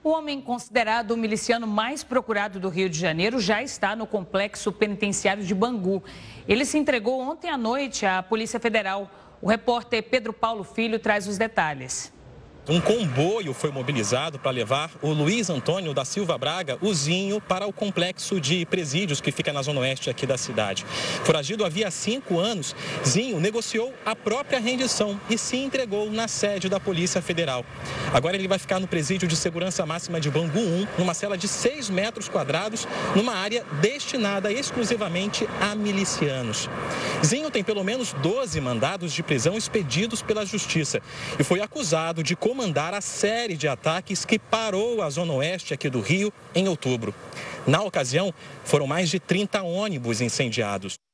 O homem considerado o miliciano mais procurado do Rio de Janeiro já está no complexo penitenciário de Bangu. Ele se entregou ontem à noite à Polícia Federal. O repórter Pedro Paulo Filho traz os detalhes. Um comboio foi mobilizado para levar o Luiz Antônio da Silva Braga, o Zinho, para o complexo de presídios que fica na zona oeste aqui da cidade. Foragido havia 5 anos, Zinho negociou a própria rendição e se entregou na sede da Polícia Federal. Agora ele vai ficar no presídio de segurança máxima de Bangu 1, numa cela de 6 metros quadrados, numa área destinada exclusivamente a milicianos. Zinho tem pelo menos 12 mandados de prisão expedidos pela Justiça e foi acusado de comandar a série de ataques que parou a zona oeste aqui do Rio em outubro. Na ocasião, foram mais de 30 ônibus incendiados.